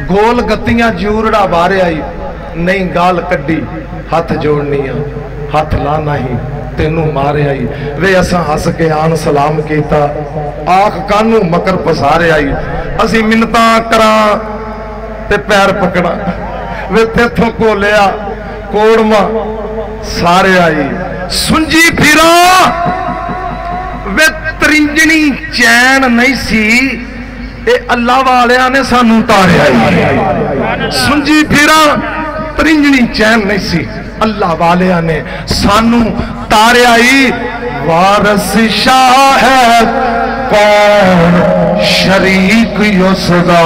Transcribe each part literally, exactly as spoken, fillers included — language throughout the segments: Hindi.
गोल गत्तियां जूरड़ा वारे आई नहीं गाल कड्डी हथ जोड़नी हथ लाना ही तेनू मारे आई वे असा हस के आन सलाम किया आख कानू मकर पसारे आई असी मिन्नतां करा ते पैर पकड़ा वे तेथों को लिया कोड़मा सारे आई सुंजी फिरा वे त्रिंजनी चैन नहीं सी ए अल्लाह वालिया ने सानू तारिया सुंजी फिरा त्रिंजनी चैन नहीं सी अल्लाह वालिया ने सानू तारिया वारस शाह है कौन शरीक उसदा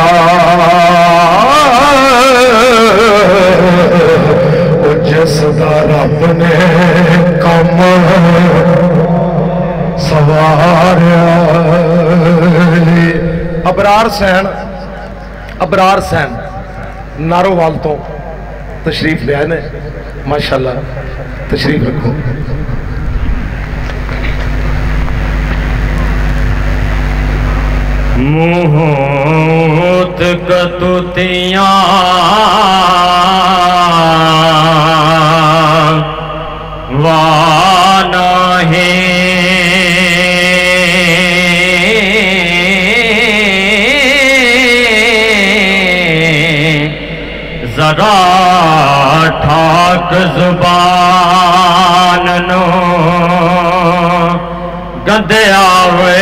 जिसदा रब ने कम सवारिया। अबरार सैन अबरार सैन नारोवाल तो तशरीफ लिया ने माशाल्लाह तशरीफ रखो। मुहूत कतुतियां वाना है जरा ठाक जुबान नो गंदे आवे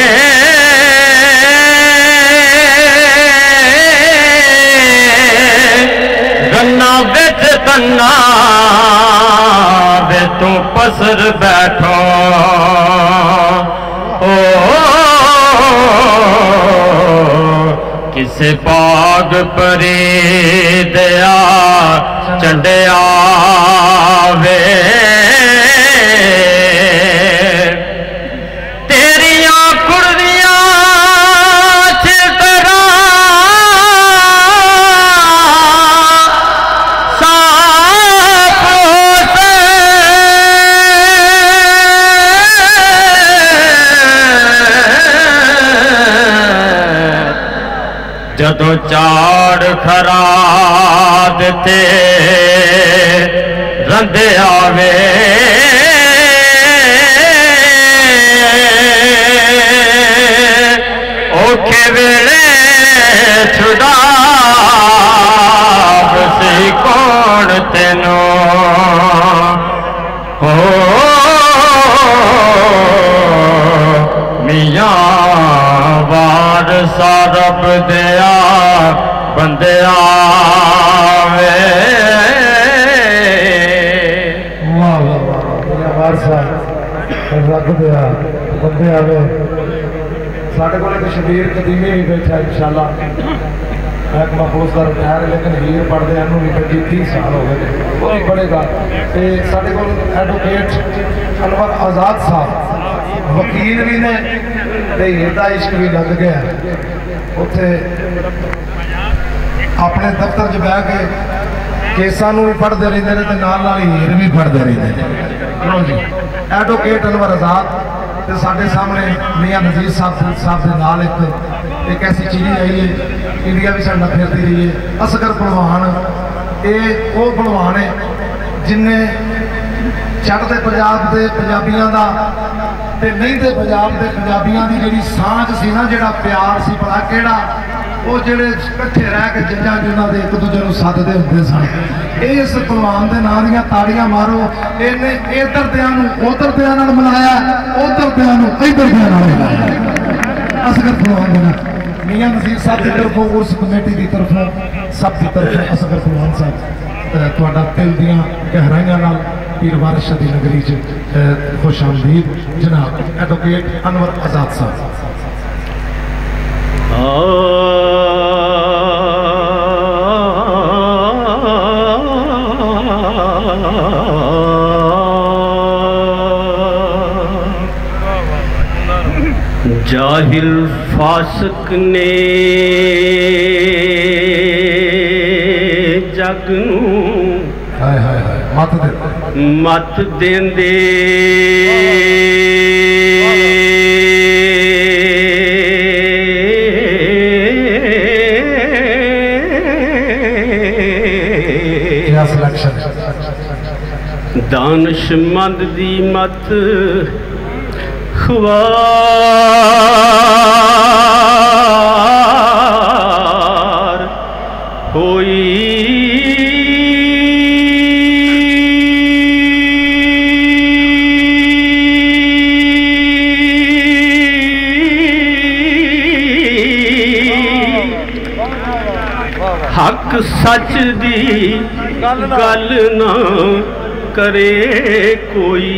गन्ना बिच कन्ना वे तू पसर बैठो ओ किसे बाग परे दया चंडिया वे तेरिया कुड़िया चितरा साफ होते जदों चाड़ खरा देते रंदे आवे औखे वेले छुड़ा सी कौन तेनो हो मियां वार सारब दया बंदे आवे। वाह वाह वार साहब रब दया बंदे आवे। साढ़े को एक शबीर कदीमी भी बैठा इंशाल्लाह एक महफूज का रिटायर लेकिन हीर पढ़ते हैं भी पच्ची तीस साल हो गए वो भी पढ़ेगा। तो साढ़े को एडवोकेट अनवर आज़ाद साहब वकील भी ने हीर का इश्क भी लग गया उत्थे अपने दफ्तर च बह के केसा भी पढ़ते रहते हैं तो नाल नाल हीर भी पढ़ते रहते हैं जी। एडवोकेट अनवर आज़ाद तो साढ़े सामने मियाँ नज़ीर साहब साहब के नाल एक एक ऐसी चीज़ आई है इंडिया भी साढ़ा फिरती रही है असगर भलवान ये वो भलवान है जिन्हें चढ़ते पंजाब के पंजाबियों का ते नहीं तो पंजाब के पंजाबियों की जी सांझ सी ना जो प्यार से भला केड़ा वो जोड़े कट्ठे रह के जजा जिन्होंने एक दूजे को सदते होंगे सन इस भलवान के नाम दियां ताड़ियां मारो इन्हें इधर दियां उधर दियां मिलाया उधर दियां इधर दियां मिलाया असगर भलवान देना मियाँ नज़ीर साहब की तरफों उस कमेटी की तरफों सब की तरफों असगर भलवान साहब तुहाडा दिल दियां गहराइयां नाल पीर वारिस दी नगरी च खुश आमदीद जनाब एडवोकेट अनवर आज़ाद साहब। जाहिल फासक ने जग नूं हाय हाय हाय मत दे मत देंदे सिलेक्शन। दानिशमंद दी मत ख्वार होई हक सच दी गल ना करे कोई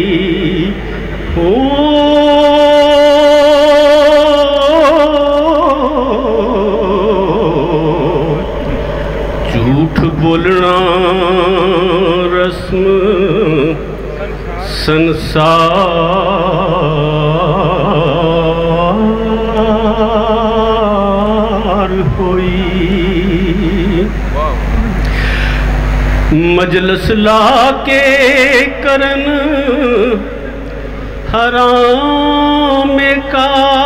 हो झूठ बोलना रस्म संसार होई। मजलस लाके करन हराम का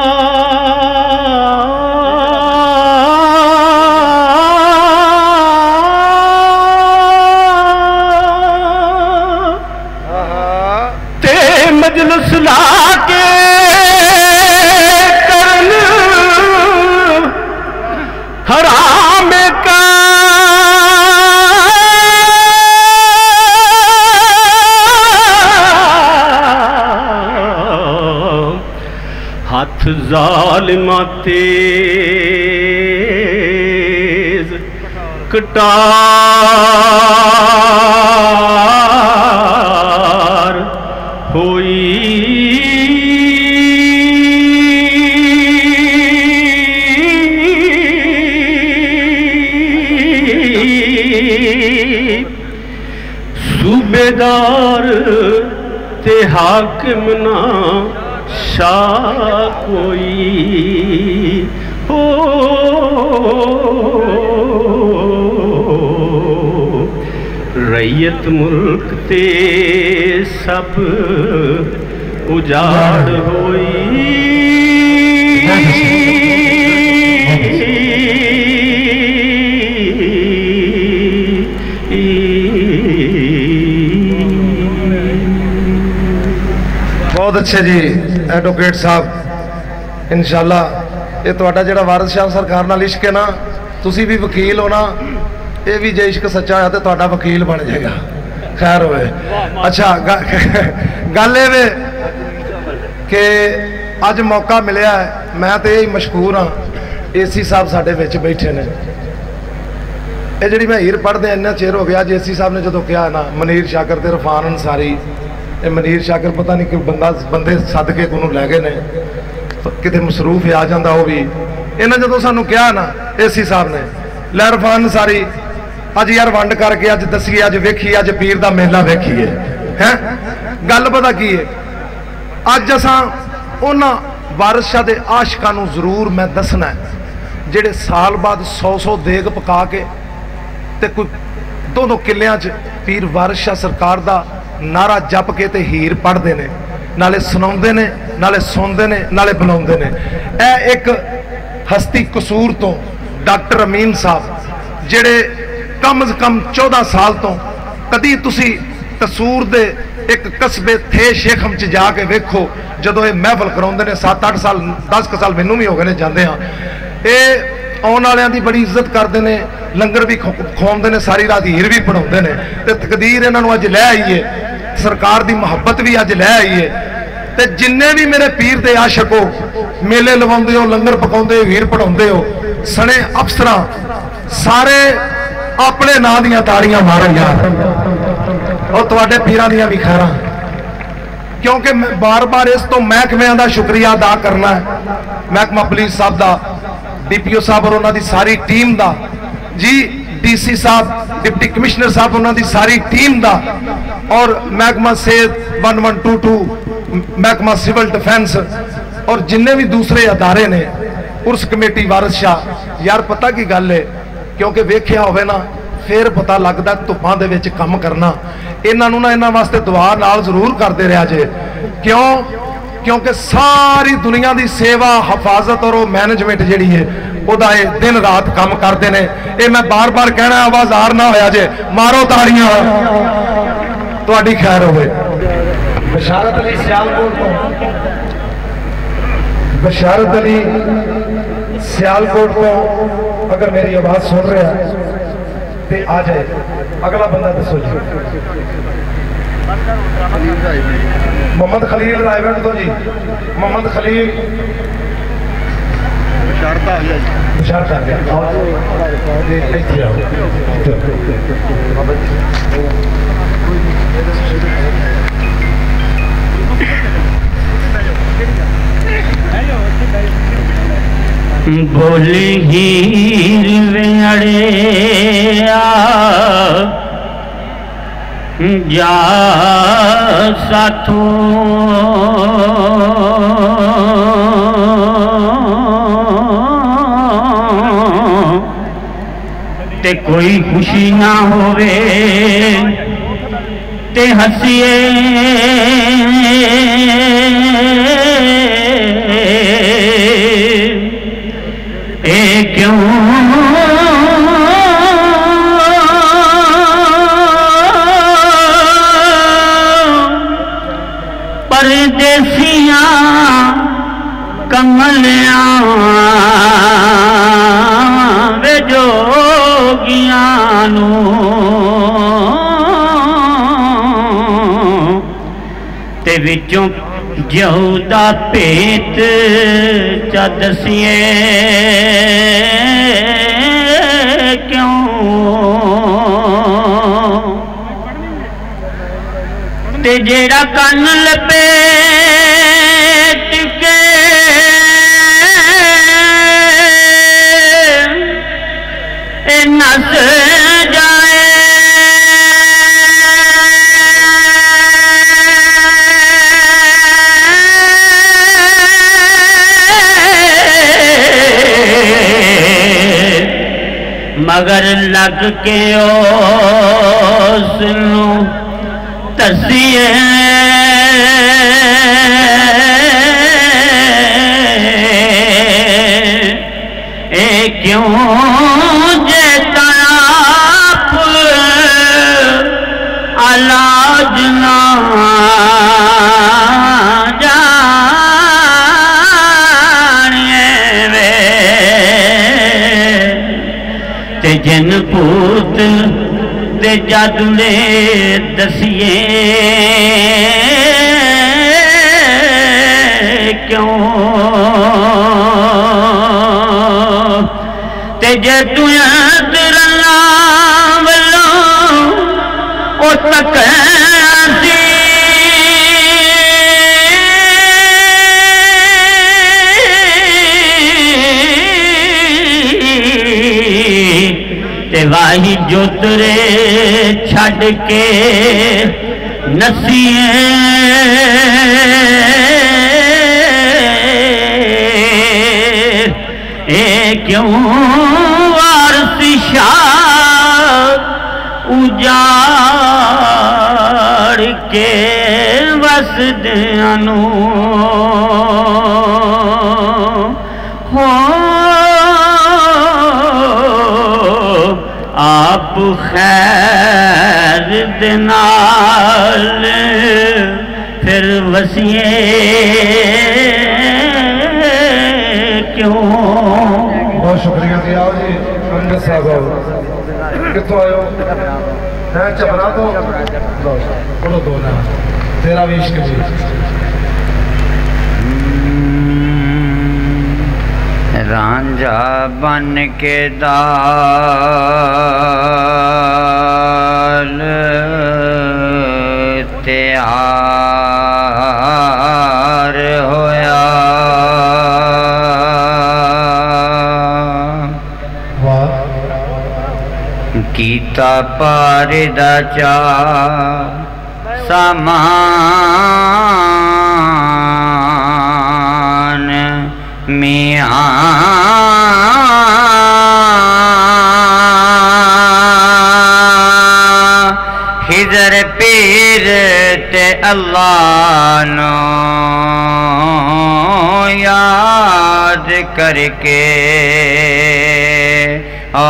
ते मजलस लाके करन हराम का हाथ जालिमा तेज कटार होई। सूबेदार ते हाकिम ना शाह कोई हो रैयत मुल्क ते सब उजाड़ होई। बहुत अच्छे जी एडवोकेट साहब, इंशाअल्लाह ये तुहाडा जिहड़ा वारिस शाह सरकार नाल इश्क है ना, तुसी भी वकील हो ना, ये भी जे इश्क सच्चा होया तो तुहाडा वकील बन जाएगा। खैर होए। अच्छा गल ये कि अज मौका मिलया है, मैं तो यही मशहूर हाँ। ए सी साहब साडे विच बैठे ने, ये जी मैं हीर पढ़दे इन्ना चेर हो गया। अज ए सी साहब ने जो कहा ना मनीर शाकर ते रफान अंसारी, ये मनीर शाकर पता नहीं कि बंदा बंदे सद के को लै गए ने, कितने मसरूफ आ जाता वो भी। इन्हें जो सानू कहा ना ए सी साहब ने, लै रफान अंसारी अज यार वंड करके अज दसीए, अज वेखीए, अज पीर का मेला वेखीए है। गल पता की है, अज असा उन्हां वारिस शाह दे आशिकां नूं जरूर मैं दसना है जिहड़े साल बाद सौ सौ देग पका के ते कोई दो दो किलियां च पीर वारिस शाह सरकार दा नारा जप के ते हीर पढ़ते ने, नाले सुनाउंदे ने, नाले सुनते ने, नाले बुलाउंदे ने। ए एक हस्ती कसूर तो डॉक्टर अमीन साहब जिहड़े कम से कम चौदह साल तो कदी तुसी कसूर दे एक कस्बे थे शेखम च जाके वेखो, जदों ये महफल कराउंदे ने, सत्त अठ साल दस क साल मैनू भी हो गए ने जांदे हां। ये आने वालियां दी बड़ी इज्जत करते हैं, लंगर भी खवाउंदे ने, सारी रात हीर भी पढ़ाउंदे ने, ते तकदीर इन्हां नूं अज लै आई है, सरकार दी मुहब्बत भी अज लै आई है। ते जिन्ने भी मेरे पीर दे आशिक हो, मेले लवाउंदे हो, लंगर पकाउंदे हो, हीर पढ़ाउंदे हो, सने अफसरां सारे अपने नां दियां ताड़ियां मारो यार, और तुहाडे पीरां दियां भी खैरां, क्योंकि मैं बार बार इस तो महकमिਆਂ ਦਾ शुक्रिया अदा करना है, महकमा पुलिस साहब का, डी पी ओ साहब और उन्होंने सारी टीम का जी, डी सी साहब, डिप्टी कमिश्नर साहब उन्होंने सारी टीम का, और महकमा सेहत वन वन टू टू, महकमा सिविल डिफेंस और जिन्ने भी दूसरे अदारे ने, उर्स कमेटी वारिस शाह। यार पता की गल है, क्योंकि वेख्या होवे ना फिर पता लगता धुप्पां दे विच काम करना। इन्हां नूं ना इन्हां वास्ते दुआ नाल जरूर करते रहा जे, क्यों? क्योंकि सारी दुनिया की सेवा हफाजत और मैनेजमेंट जिहड़ी है ਉਹਦਾ ਇਹ ਦਿਨ ਰਾਤ ਕੰਮ ਕਰਦੇ ਨੇ। ਇਹ ਮੈਂ ਬਾਰ ਬਾਰ ਕਹਿਣਾ, ਆਵਾਜ਼ਾਰ ਨਾ ਹੋਇਆ ਜੇ, ਮਾਰੋ ਤਾੜੀਆਂ, ਤੁਹਾਡੀ ਖੈਰ ਹੋਵੇ। बशारत अली सियालकोट तो बशारत अली सियालकोट तो अगर मेरी आवाज सुन रहा है तो आ जाए। अगला बंदा दसो जी। मोहम्मद खलील रायगढ़ तो जी, मोहम्मद खलील बशारत आ गया, बशारत आ गया। बोली हीर वेड़े जा साथों ते कोई खुशी ना होवे ते हसीए ए क्यों परदेसियां कमलियां वे जोगियां नू ते विचों यहूदा भेत चा दसिए क्यों ते जेड़ा कन लपेट के ए नस जाए मगर लग के उसनू तसिए ए क्यों जे तड़प अलाज ना जिन पूत दे जादू ने दसिए क्यों ते जे तू रला वलो ओ तक वाही जोतरे छड़ के नसीए ए क्यों वारसी शाह उजाड़ के वसदियां नू हो आप खैर दे नाल फिर वसिए क्यों। बहुत शुक्रिया जी। आओ जी अंगद साहब, कितों आयो? मैं चपरा तो बोलो दो ना तेरा भी इश्क जी। रांझा बन के दाल तैयार होया, कीता पार दा चा सामान मियां हिजर पीर ते अल्लाह नो याद याद करके आ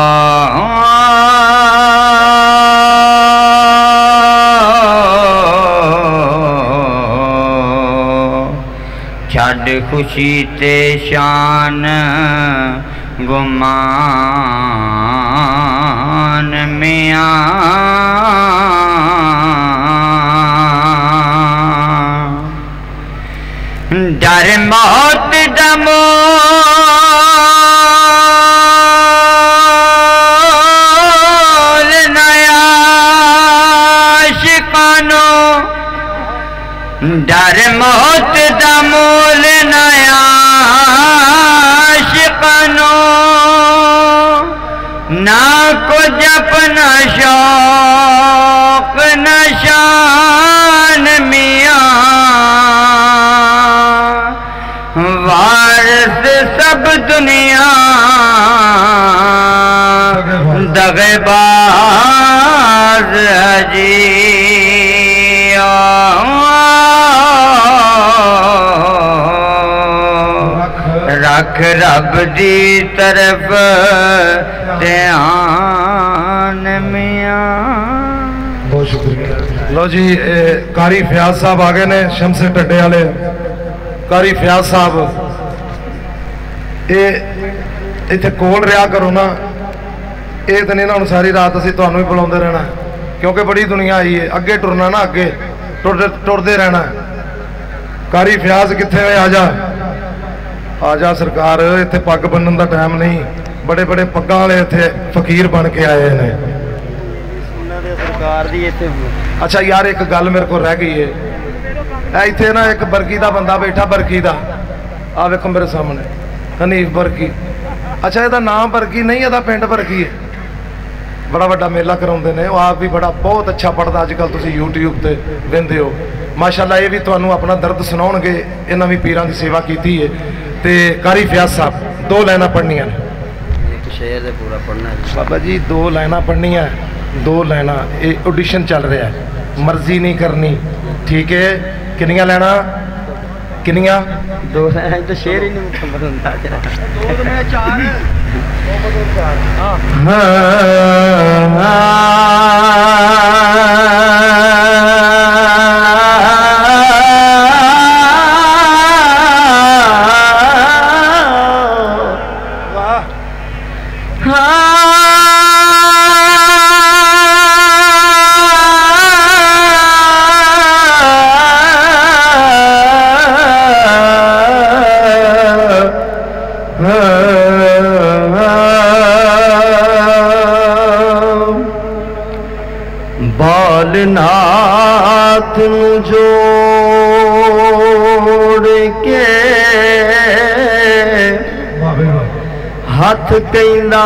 छड़ खुशी ते शान गुमान मियां डर मौत दा मोल नया शिकानो डर मौत दा मोल नया शिकानो ना कुछ अपना शौक नशान मियां वारिस सब दुनिया दगेबाज जी रख रब दी तरफ ध्यान मियां। बहुत शुक्रिया। लो जी ए, कारी फयाज साहब आ गए ने शमसे टड्डे वाले। कारी फयाज साहब ये इत्थे कोल रहा करो ना, ये तो नहीं ना हुण सारी रात असीं तुहानूं ही बुलाउंदे रहना क्योंकि बड़ी दुनिया आई है, अगे टुरना ना, अगे टुर टुरदे रहना। कारी फयाज कित्थे है? आजा आजा सरकार, इत्थे पग बन्नण दा टाइम नहीं, बड़े बड़े पग्गां वाले इत्थे फकीर बन के आए ने सरकार दी इत्थे। अच्छा यार एक गल मेरे को रह गई है, इत्थे ना एक बरकी दा बंदा बैठा, बरकी दा आ वेखो मेरे सामने हनीफ बरकी। अच्छा ਇਹਦਾ नाम बरकी नहीं, ਇਹਦਾ पिंड बरकी है। बड़ा वड्डा मेला कराउंदे ने, वो आप भी बड़ा बहुत अच्छा पढ़दा, अजकल तुसीं यूट्यूब ते वेंदे हो माशाअल्लाह। ये भी तुहानूं अपना दर्द सुनाउणगे, इन्हां भी पीरां दी सेवा कीती है। ते कारी फयाज साहब दो लाइनां पढ़नियां ने, एक शेर दे पूरा पढ़ना है बाबा जी, दो लाइनां पढ़नियां, दो लाइनां। ये ऑडिशन चल रहा है, मर्जी नहीं करनी, ठीक है? कितनियां लाइनां? कितनियां? दो तो शेर ही नहीं मुकम्मल होता चार बालनाथ जोड़ के हथ कहंदा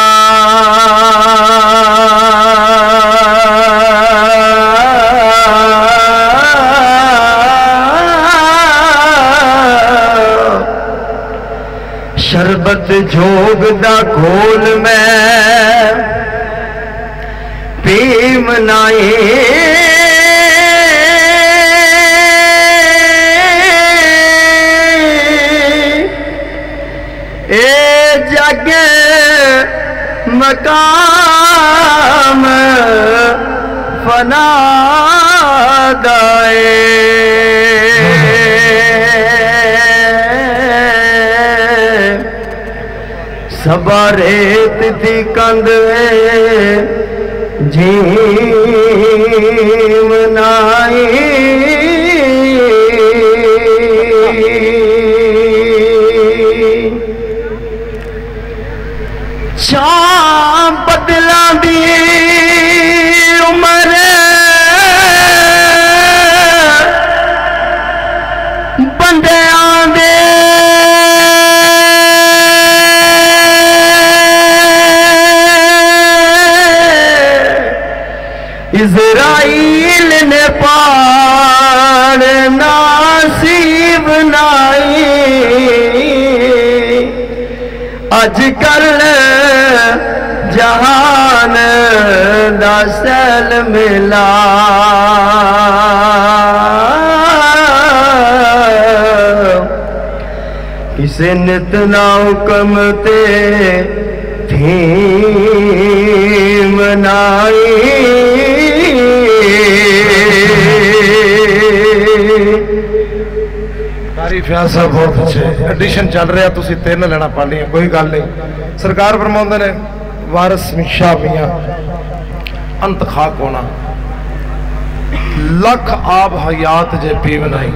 शरबत जोग दा घोल में पी मनाए ए जग मकाम फना दाए सबा रेत दी कंद जीव नाई शाम बदला दी उम्र बंदे आंदे इज़राइल ने पार नासीब नाई अजकल जहान दा सैल मिला सिनत ना हुक्म ते थी मनाई तारीफ है साहब, बहुत अच्छे एडिशन चल रहा, तुसी तीन लेना पानी है, कोई गल नहीं। सरकार फरमाते ने वारिस शाह मियां अंत खाक होना लख आब हयात जे पी बनाई।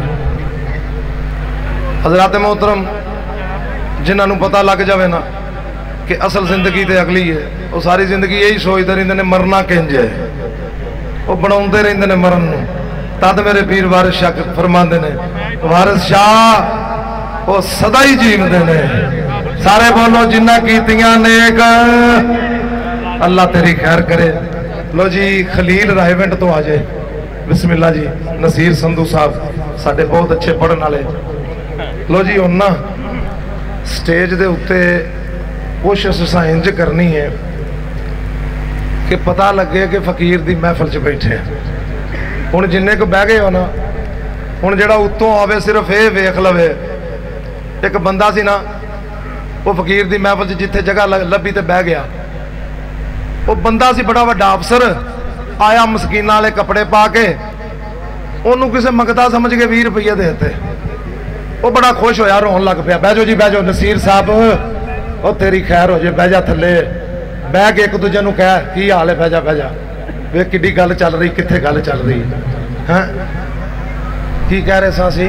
हजरात मोहतरम जिन्होंने पता लग जाए ना कि असल जिंदगी तो अगली है, वो सारी जिंदगी यही सोचते रहते हैं मरना किंज है, वो बनाते रहते हैं मरन नूं। तद मेरे पीर वारिस शाह फरमाते ने वारिस शाह वो सदा ही जीवते हैं। सारे बोलो जिन्ना कीतियां नेक अल्लाह तेरी खैर करे। लो जी खलील रायविंड तो आ जाए, बिस्मिल्ला जी। नसीर संधू साहब साडे बहुत अच्छे पढ़न वाले। लो जी हुण ना स्टेज दे उत्ते कोशिश असां इंज करनी है कि पता लगे कि फकीर दी महफिल च बैठे। हुण जिन्ने को बह गए हो ना, हुण जिहड़ा उत्तों आवे सिर्फ ये वेख लवे। एक बंदा सी ना, वो फकीर दी महफिल च जिथे जगह लभी ते बह गया। वो बंदा सी बड़ा वड्डा अफसर, आया मस्कीना वाले कपड़े पा के, ओनू किसे मंगता समझ के बीस रुपये देते। वो बड़ा खुश होया, रोन लग पिया। बह जाओ जी बह जाओ नसीर साहब, ओ तेरी खैर हो जाए, बह जा थले। बह के एक दूजे नूं कह की हाल है, बह जा बह जा, वे किड्डी गल चल रही, कित्थे गल चल रही है। की कह रहे सी?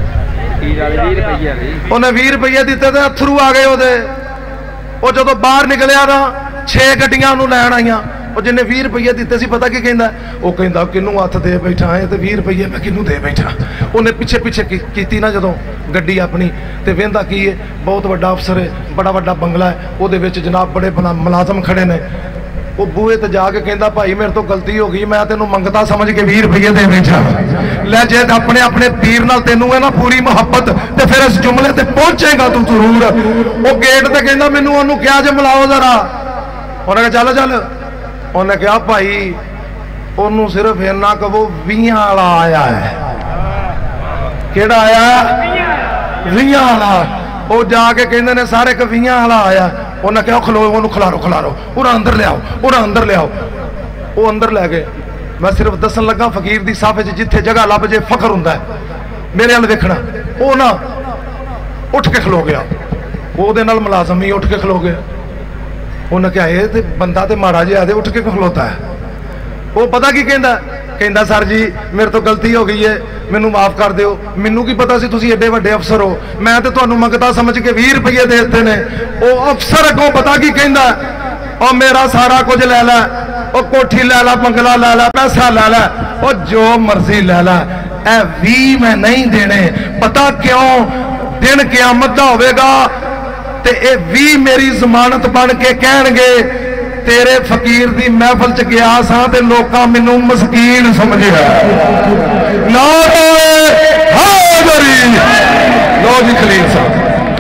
उन्हें बीस रुपये दिते तो अथरू आ गए ओदे। वो जदों बाहर निकलिया ना छे गड्डियां नूं लैण आईयां। वो जिन्हें बीस रुपये दिते सी पता की कहंदा? वो कहंदा किनू हथ दे बैठा है तो बीस रुपये मैं किनू दे बैठा। उन्हें पिछे पिछे की ना जदों गड्डी अपनी, तो वेंदा की है बहुत वड्डा अफसर है, बड़ा वड्डा बंगला है, वो जनाब बड़े मुलाजम खड़े ने। वो बूहे ते जाके कहंदा भाई मेरे तो गलती हो गई, मैं तेनों मंगता समझ के बीस रुपये दे बैठा। लै जे अपने अपने पीर नाल तेनों है ना पूरी मुहब्बत, तो फिर इस जुमले ते पहुंचेगा तू जरूर। वो गेट ते कहंदा मैनू ओनू क्या जे मिलाओ जरा। उन्हें कहा चल चल। उन्हें कहा भाई ओनू सिर्फ इन्ना कहो वीह वाला आया है। केड़ा आया? वीह वाला। वो जाके कहंदे ने सारे क वीह वाला आया। उन्हें कहा खलो ओनू खिलारो खिलारो, उरा अंदर ले आओ, उरा अंदर ले आओ। वो अंदर लै गए। मैं सिर्फ दसन लगा फकीर दी साफे च जिथे जगह लभ जे फखर हुंदा है मेरे अल देखना। वो ना उठ के खलो गया, वो नाल मुलाजम ही उठ के खलो गया। उन्हें क्या ये ते बंदा तो माड़ा जिहा उठ के खलोता है। वो पता की कहंदा? कहंदा सर जी मेरे तो गलती हो गई है, मैनू माफ कर दिओ। मैनू की पता सी तुसीं एडे वड्डे अफसर हो, मैं तो तुहानू मंगता समझ के बीस रुपये दे दिते ने। वो अफसर अगों पता की कहंदा? और मेरा सारा कुछ लै लै, और कोठी लै लै, बंगला लै लै, पैसा लै लै, और जो मर्जी लै लै, ए भी मैं नहीं देने। पता क्यों? दिन क़यामत दा होवेगा ते ए भी मेरी जमानत बन के कहणगे तेरे फकीर दी महफिल च गया सा ते लोकां मैनू मस्कीन समझिया। नारे हाज़री। लो जी खलील साहब।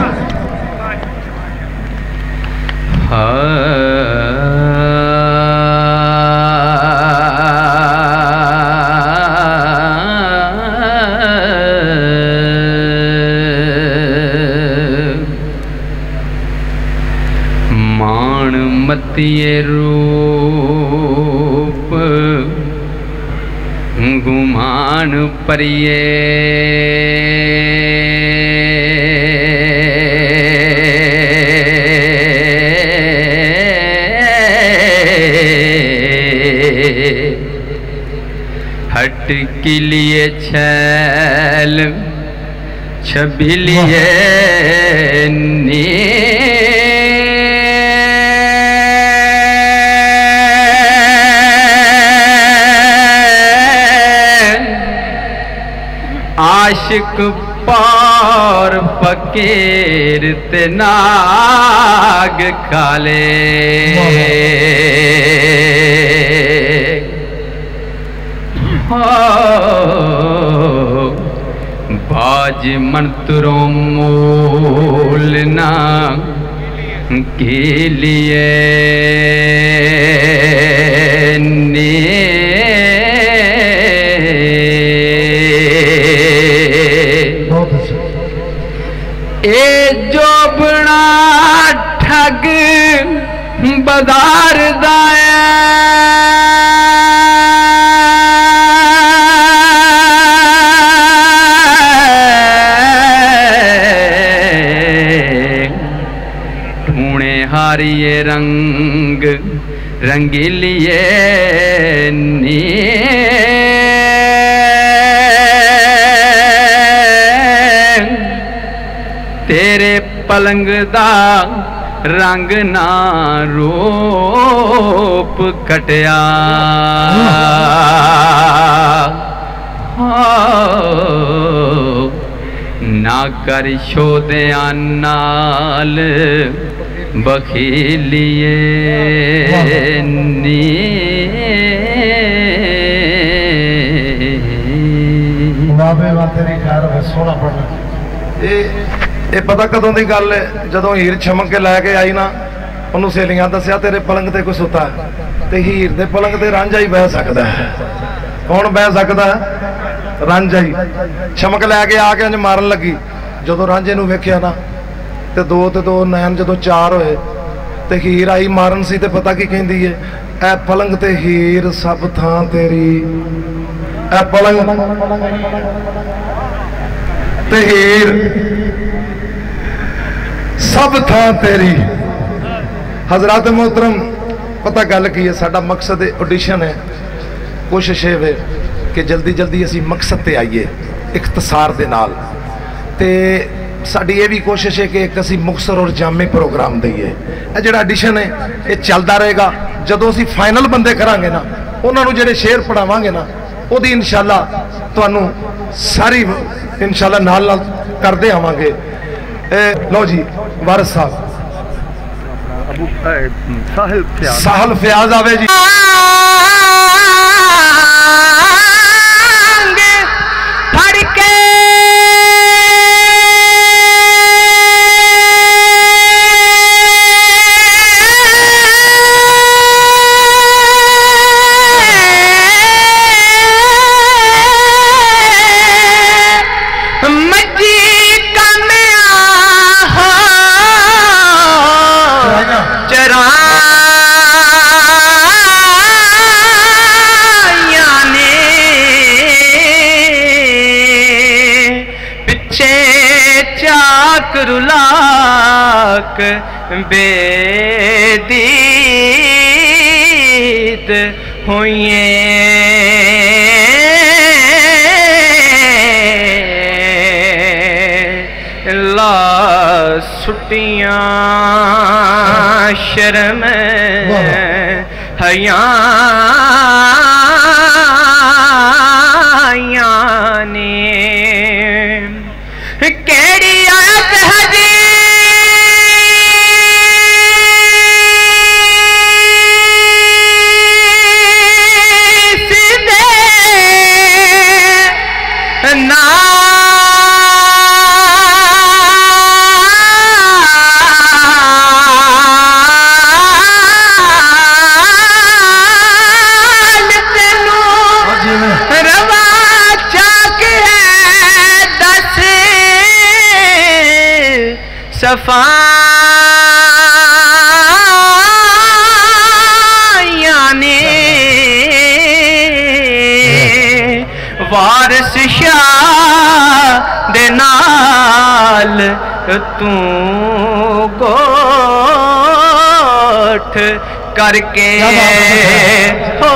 मतिये रूप गुमान परिये हट के लिए छैल छबिलिए नी आशिक पार फकीर ते नाग काले बाज मंत्रों मूल ना के लिए ने ए जो करदा ढूणे हारिए रंग रंगीलिए नी तेरे पलंग दा रंग ना रूप कटिया ना कर शोदिया नाल बखीलिए नी बाबे वाह तेरी खैर होवे सोहना पढ़ना ये ਇਹ ਪਤਾ ਕਦੋਂ ਦੀ ਗੱਲ ਹੈ ਜਦੋਂ ਹੀਰ ਛਮਕ ਕੇ ਲੈ ਕੇ ਆਈ ਨਾ ਉਹਨੂੰ ਸਹੇਲੀਆਂ ਦੱਸਿਆ ਤੇਰੇ ਪਲੰਗ ਤੇ ਕੋਈ ਸੁੱਤਾ ਤੇ ਹੀਰ ਦੇ ਪਲੰਗ ਤੇ ਰਾਂਝਾ ਹੀ ਬਹਿ ਸਕਦਾ ਹੈ ਕੌਣ ਬਹਿ ਸਕਦਾ ਰਾਂਝਾ ਹੀ ਛਮਕ ਲੈ ਕੇ ਆ ਕੇ ਅੰਜ ਮਾਰਨ ਲੱਗੀ ਜਦੋਂ ਰਾਂਝੇ ਨੂੰ ਵੇਖਿਆ ਨਾ ਤੇ ਦੋ ਤੇ ਦੋ ਨੈਣ ਜਦੋਂ ਚਾਰ ਹੋਏ ਤੇ ਹੀਰ ਆਈ ਮਾਰਨ ਸੀ ਤੇ ਪਤਾ ਕੀ ਕਹਿੰਦੀ ਏ ਐ ਪਲੰਗ ਤੇ ਹੀਰ ਸਭ ਥਾਂ ਤੇਰੀ ਐ ਪਲੰਗ ਤੇ ਹੀਰ सब थां तेरी हजरात मोहतरम पता गल की है साडा मकसद ऑडिशन है कोशिश है कि जल्दी जल्दी असी मकसद ते आइए इख्तसार दे नाल ते साडी ये भी कोशिश है कि एक असी मुक्तसर और जामे प्रोग्राम दईए ये जिहड़ा ऑडिशन है ये चलता रहेगा जदों असी फाइनल बंदे करांगे ना उन्हां नूं जिहड़े शेर पढ़ावांगे ना उहदी इंशाअल्लाह तुहानूं सारी इंशाअल्लाह नाल नाल करदे आवांगे। लो जी वारिस साहब अबू साहिल फयाज साहिल फयाज आवे जी फड़ के रुलाक बेदीद हुए ला सुटियां शर्म हया ने केड़ी आयत हजी ना रवा चाक दस सफाया ने वारिस शाह दे नाल तू गोठ करके हो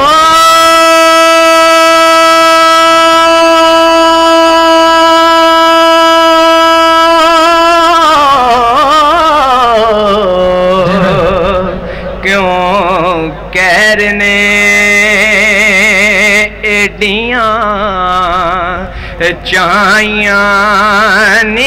कैरने एडियां चाइयां ने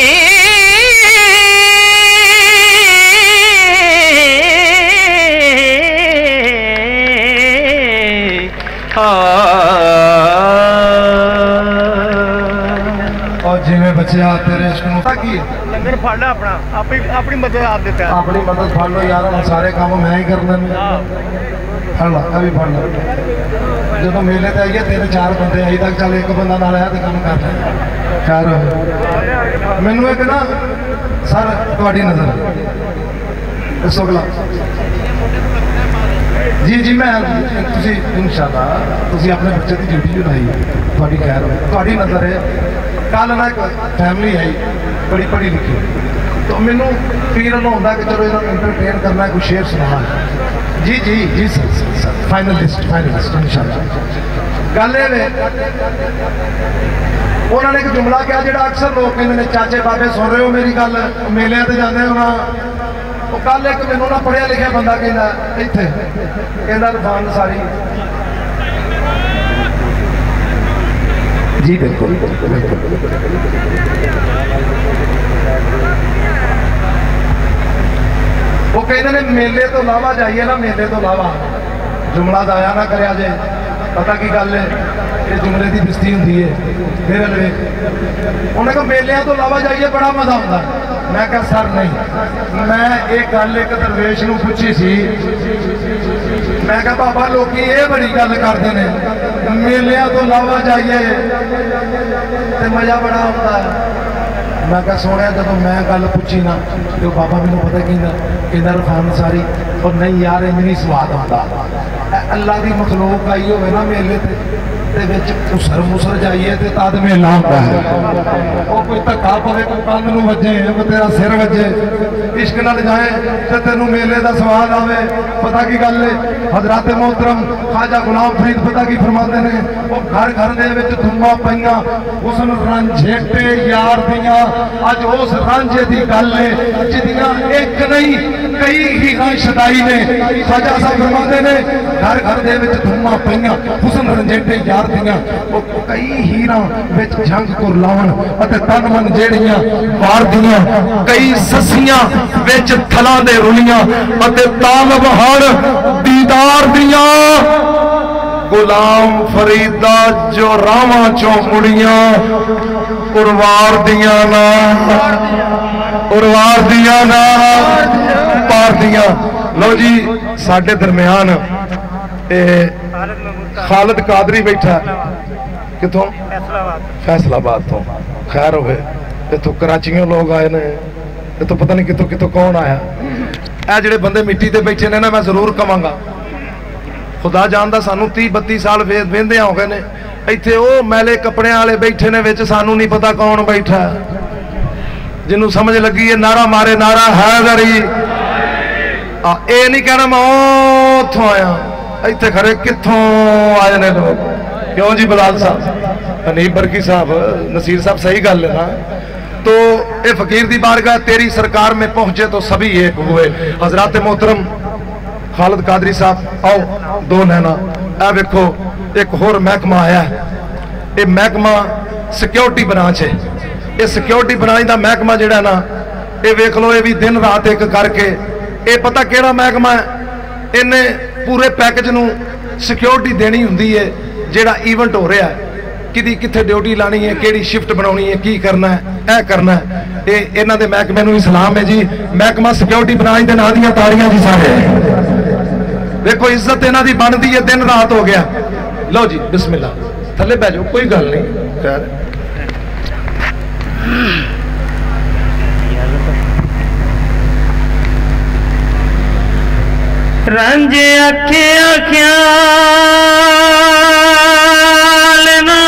और जिवें बच्चे तेरे इश्क नूं की लंगर फाड़ना अपना अपनी अपनी मदद आप देता है अपनी मदद फाड़ लो यार हम सारे काम मैं ही करना फड़ ला अभी फड़ ला जो मेले ते आइए तीन चार बंदे अभी तक चल एक बंदा नाल आया तो काम कर खैर मैनू एक ना सर तुहाडी नज़र दसो गला जी जी मैं तुसी इंशाल्लाह तुसी अपने बच्चे की ड्यूटी बनाई थोड़ी खैर हो थोड़ी नज़र है कल ना एक फैमिली आई बड़ी पढ़ी लिखी तो मैनू फील होता कि चलो इन्होंने इंटरटेन करना कोई शेर सुना जी जी जी sir sir sir finalist finalist इंशाल्लाह गल उन्होंने एक जुमला कहा जो अक्सर लोग कहते चाचे बाबे सुन रहे हो मेरी गल मेले ते जाते होना वो कल एक मैनू ना पढ़िया लिखा बंदा कहना इतने कहना रफान सारी जी बिल्कुल वो कहते हैं मेले तो लावा जाइए ना मेले तो लावा जुमला दाया ना करे जे पता की गल है ये जुमले की बिस्ती होंगी है फिर उन्हें कहा मेलिया तो लावा जाइए बड़ा मजा आता मैं कहा सर नहीं मैं एक गल एक दरवेश नूं पूछी सी मैं कहा बाबा लोग ये बड़ी गल करते हैं मेलिया तो लावा जाइए तो मजा बड़ा आता है मैं कहा सोने जब मैं गल पूछी ना तो बाबा मैंने पता कहना कहना रफान सारी और नहीं यार इंज नहीं स्वाद आता अल्लाह की मखलूक आई हो ना मेले उसर मुसर जाइए तो तद मेला होता है वो कोई धक्का पवे कोई कंध नूं वजे कोई तेरा सिर वजे इश्क नाल जाए तो तेनों मेले का स्वाद आवे पता की गल है हजरत मोहतरम ख्वाजा गुलाम फरीद पता की फरमाते हैं वो घर घर दे विच धुम्मा पईयां उस रंझेटे यार दियां अज उस रांझे की गल है जिदियां एक नहीं कई हीरां शदाई ने ख्वाजा साहब फरमाते हैं घर घर दे विच धुम्मा पईयां हुसन रंझेटे यार दियां वो कई हीरां विच जंग कुरलावन अते तन मन जेड़ियां वार दियां कई ससियां विच थलां दे रुलियां अते तालब हर दीदार दियां गुलाम फरीदा जो रावां चों मुड़ियां उरवार दियां ना उरवार दियां ना पार दियां। लो जी साडे दरम्यान खालिद कादरी बैठा कितों फैसलाबाद तो खैर हो गए तो कराचियों लोग आए ने तो पता नहीं कितों कितों कौन आया ए जिहड़े बंदे मिट्टी ते बैठे ने ना मैं जरूर कहांगा खुदा जानदा सानू तीह बत्ती साल वेंदे हो गए ने इत्थे वो मैले कपड़े वाले बैठे ने विच सानू नहीं पता कौन बैठा जिन्हों समझ लगी है नारा मारे नारा हैदरी ये नहीं कहना मैं उथों आया इतने खरे कितों आए ने लोग क्यों जी बिलाल साहब हनीफ बरकी साहब नसीर साहब सही गल है ना तो ये फकीर दी बारगाह तेरी सरकार में पहुंचे तो सभी एक हुए। हजरत मोहतरम खालिद कादरी साहब आओ दो नैना ए वेखो एक होर महकमा आया ये महकमा सिक्योरिटी ब्रांच है ये सिक्योरिटी ब्रांच का महकमा जिहड़ा ना ये वेख लो ये भी दिन रात एक करके ये पता केड़ा महकमा है इन्हें पूरे पैकेज नूं सिक्योरिटी देनी हुंदी है जिहड़ा इवेंट हो रहा है कि कित्थे ड्यूटी लानी है किहड़ी शिफ्ट बनानी है की करना है ऐ करना है ये इन्हां दे महकमे नूं सलाम है जी महकमा सिक्योरिटी ब्रांच दे नां दीयां ताड़ियां जी सारे देखो इज्जत इन्हां दी बनदी है दिन रात हो गया। लो जी बिस्मिल्लाह थल्ले बैठ जाओ कोई गल नहीं खैर रंजे अखियां ख्याल ना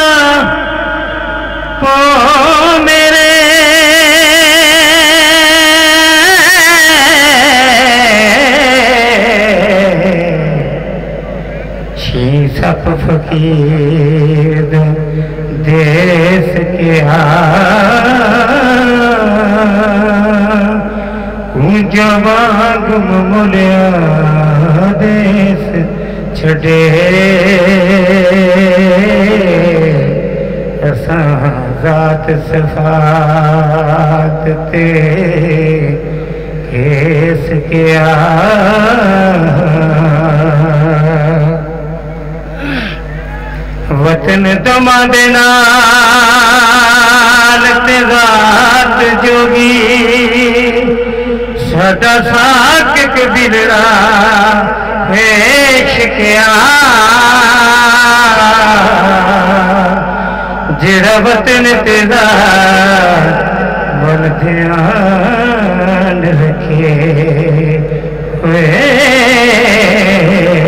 हो मेरे छी सप फकीर देश के जवाग मुलिया देश छड़े असां ज़ात सिफात ते केस किया वतन तमा दे नाल ते ज़ात जोगी सदा साक के बिलड़ा पेश किया जिहड़ा वतन तेरा बल ध्यान रखे वे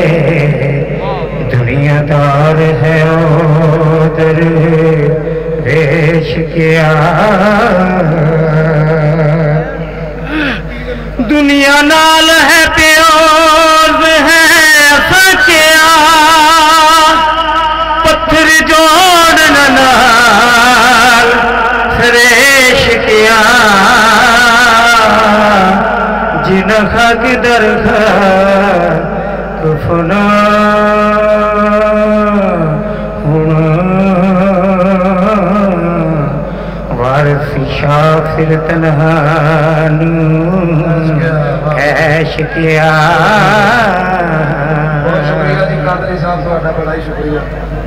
दुनिया नाल है प्योज है सचिया पत्थर जोड़न नाल सरेश किया जिन खाक दरख कफना फिर तन्हानू ऐश किया। बहुत शुक्रिया जी कादरी साहब, बड़ा ही शुक्रिया।